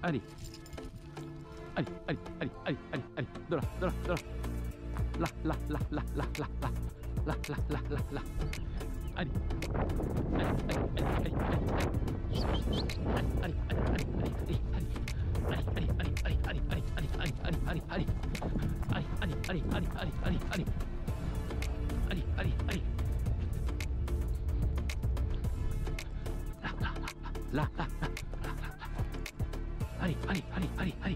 allez. Allez, allez, allez, allez, allez, allez. De là, de là, de là. Là, là, là, là, là, là, là. Là, là, là, là, là. Allez. Allez, allez, allez, allez, allez. Allez, allez, allez, allez, allez, allez, allez, allez, allez, allez, allez, allez, allez, allez, allez. Allez, allez, allez, allez, allez, allez, allez. Allez, allez, allez. Là, là, là, là, là, là, là, là. Allez, allez, allez, allez, allez.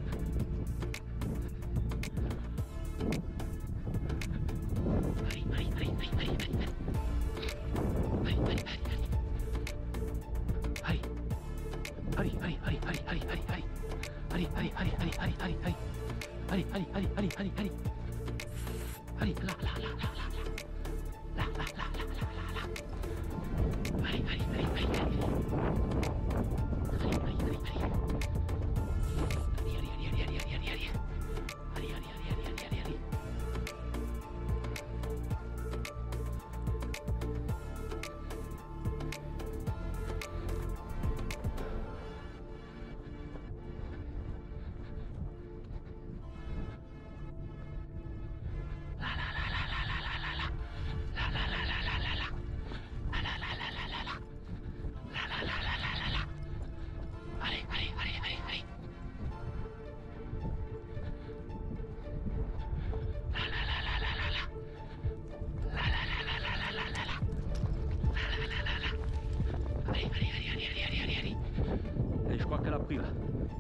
Allez, allez, allez, allez, allez, allez, allez. Allez, allez, allez, allez. Allez. Allez, allez, allez, allez, allez, allez, allez. Allez, allez, allez, allez, allez, allez, allez. Allez, allez, allez, allez, allez, allez. Allez, là, là, là, là, là, là. Là, là, là, là, là, là, là. Allez, allez, allez, allez, allez. Allez, allez, allez, allez. Allez, allez, allez, allez, allez, allez, allez. Allez, allez, allez, allez, allez, allez, allez. Allez, je crois qu'elle a pris là.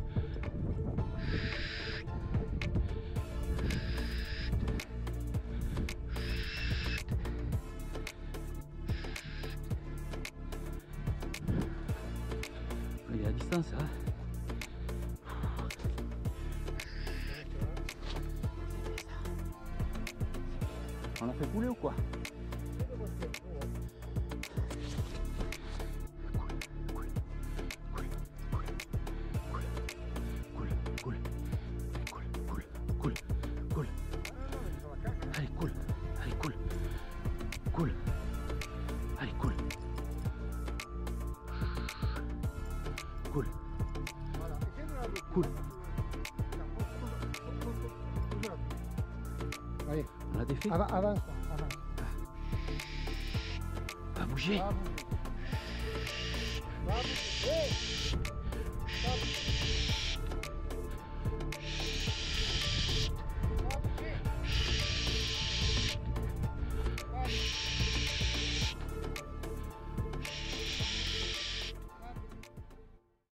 Il est à distance, hein. On l'a fait couler ou quoi? Allez, cool. Allez, cool. Cool. Allez, cool. Cool. Cool. Allez. On l'a défait. Avance, avance. Pas bouger. Va bouger.